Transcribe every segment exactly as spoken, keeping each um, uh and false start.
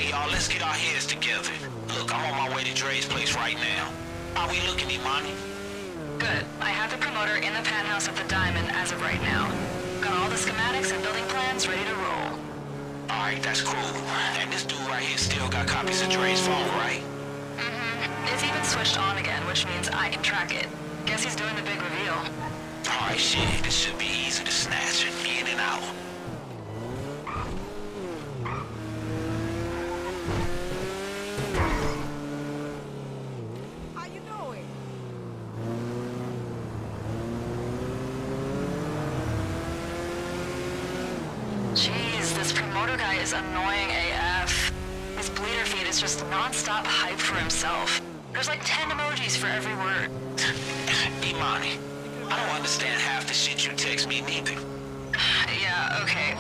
Hey, y'all, let's get our heads together. Look, I'm on my way to Dre's place right now. How we looking, Imani? Good. I have the promoter in the penthouse at the Diamond as of right now. Got all the schematics and building plans ready to roll. Alright, that's cool. And this dude right here still got copies of Dre's phone, right? Mm-hmm. It's even switched on again, which means I can track it. Guess he's doing the big reveal. Alright, shit. This should be easy to snatch it in and out. How you doing? Jeez, this promoter guy is annoying A F. His bleeder feed is just non-stop hype for himself. There's like ten emojis for every word. Imani, I don't understand half the shit you text me neither. Yeah, okay.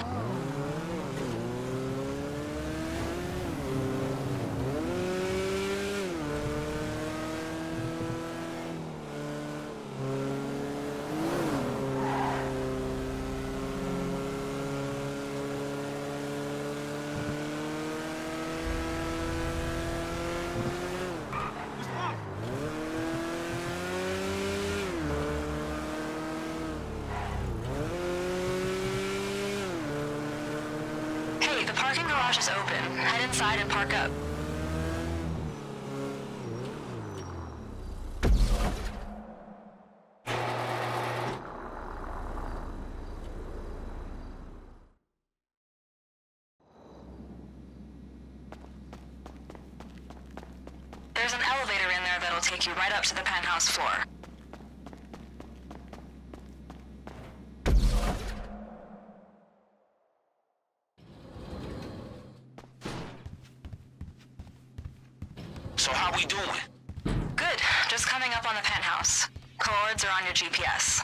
The parking garage is open. Head inside and park up. There's an elevator in there that'll take you right up to the penthouse floor. So how we doing? Good. Just coming up on the penthouse. Coords are on your G P S.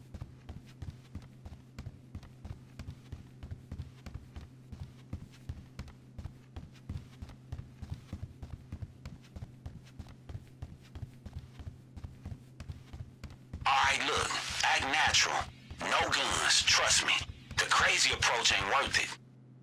Alright, look. Act natural. No guns. Trust me. The crazy approach ain't worth it.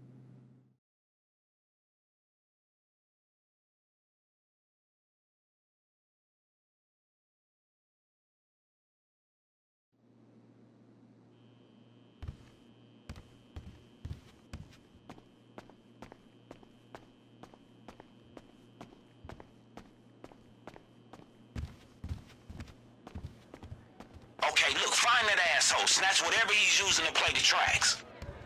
Okay, look, find that asshole. Snatch whatever he's using to play the tracks.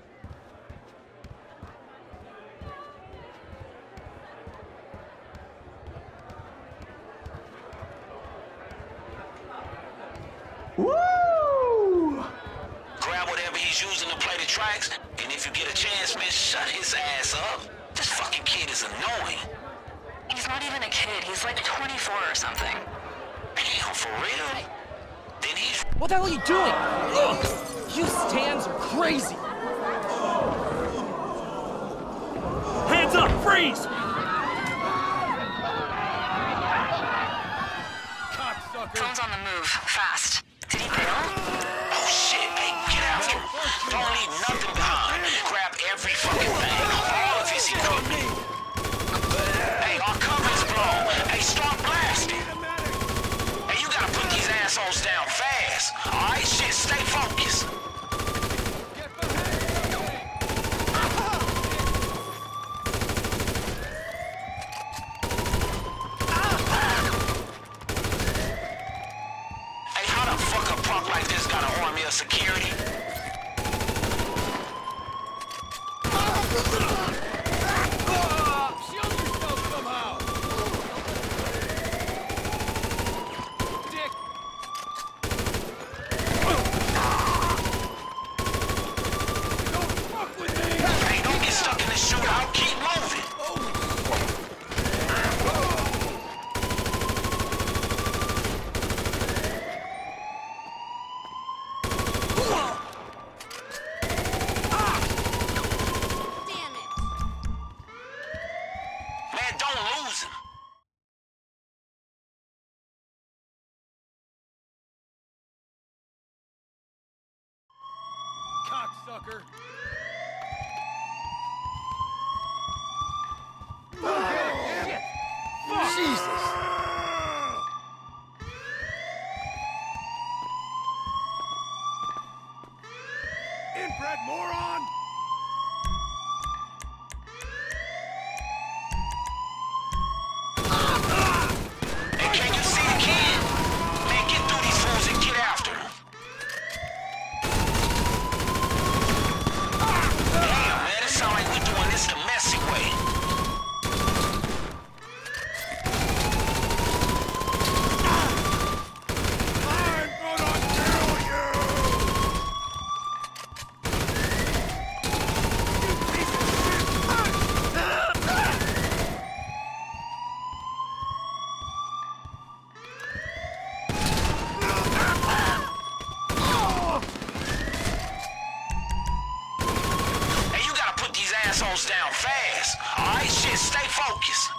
Woo! Grab whatever he's using to play the tracks, and if you get a chance, man, shut his ass up. This fucking kid is annoying. He's not even a kid. He's like twenty-four or something. Damn, for real? Then he's... What the hell are you doing? Ugh! You stands are crazy! Hands up! Freeze! Phone's on the move. Fast. Did he bail? Oh shit, hey, get after him. Don't leave nothing behind. Grab every fucking thing. All of his equipment. Hey, our cover's blown. Hey, start blasting. Hey, you gotta put these assholes down fast. Alright, shit, stay focused. Hey, how the fuck a punk like this got an army of security? Hey, don't get stuck in the shootout. Keep moving. Damn it! Man, don't lose him. Cocksucker! Okay. goes down fast. All right, shit, stay focused.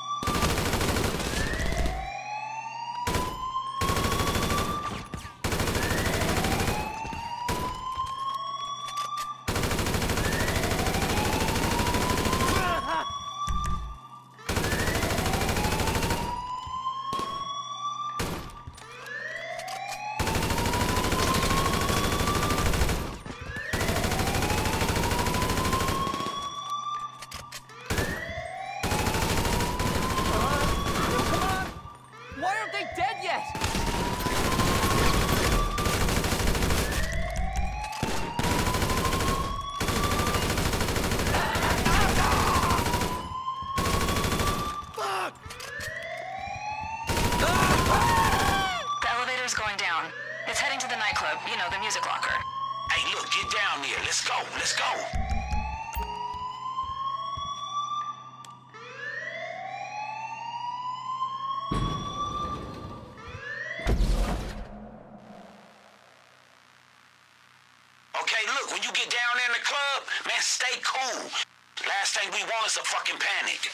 You know, the music locker. Hey, look, get down there. Let's go, let's go. Okay, look, when you get down there in the club, man, stay cool. Last thing we want is a fucking panic.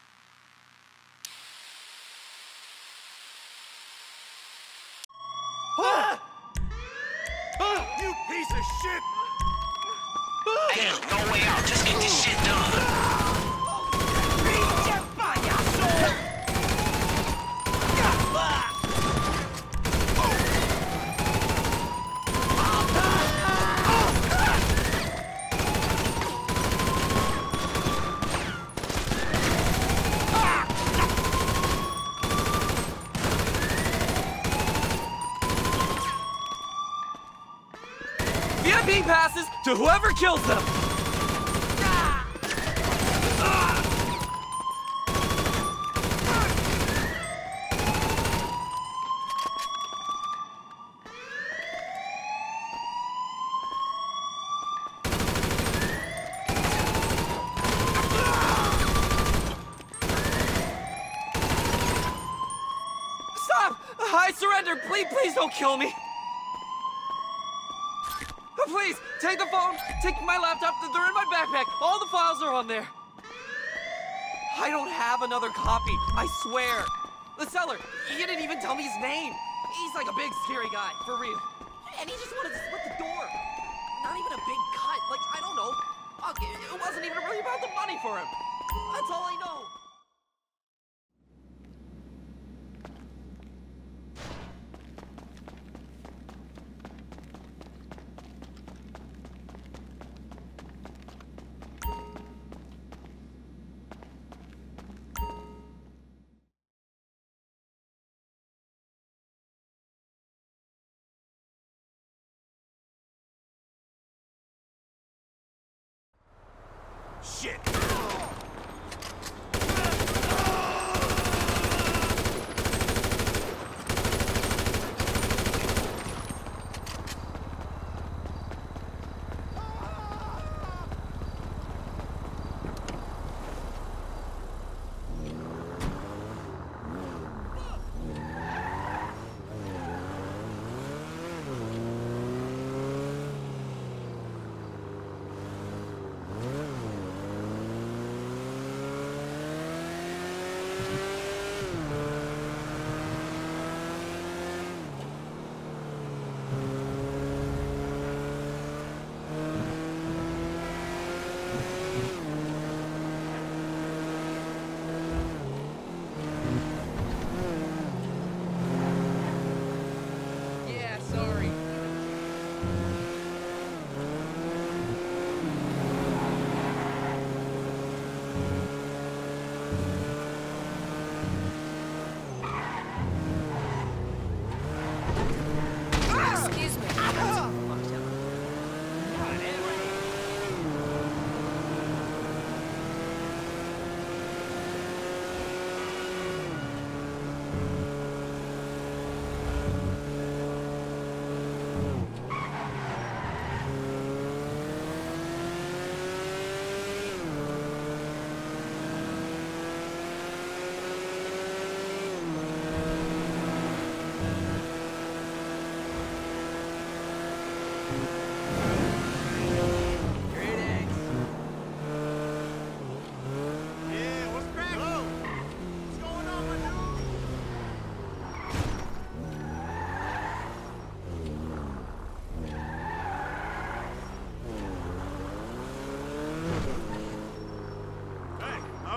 You piece of shit! Hey, look, no way out. Just get this shit done. V I P passes to whoever kills them! Stop! I surrender! Please, please don't kill me! Please, take the phone, take my laptop, they're in my backpack. All the files are on there. I don't have another copy, I swear. The seller, he didn't even tell me his name. He's like a big, scary guy, for real. And he just wanted to split the door. Not even a big cut, like, I don't know. Fuck, it wasn't even really about the money for him. That's all I know. Shit!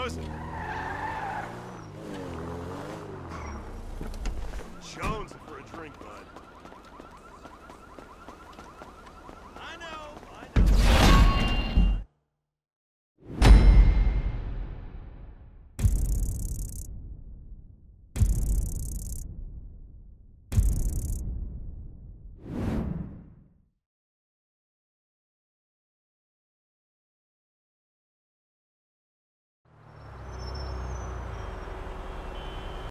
suppose.